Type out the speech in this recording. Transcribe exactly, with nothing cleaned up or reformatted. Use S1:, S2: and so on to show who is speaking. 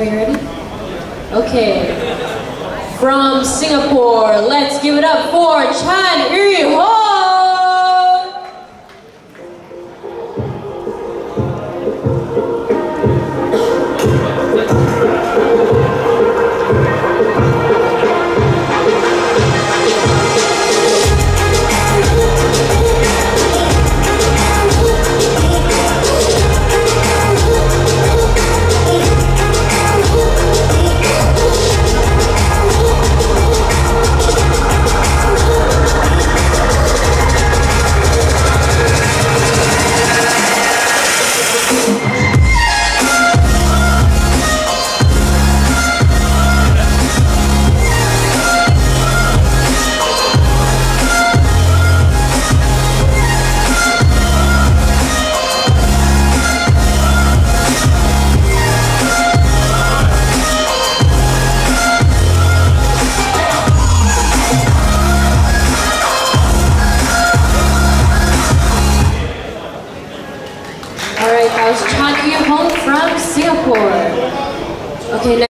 S1: you ready? Okay. From Singapore, let's give it up for Chan Yu-ho! Alright, that was Chan Yu-ho from Singapore. Okay,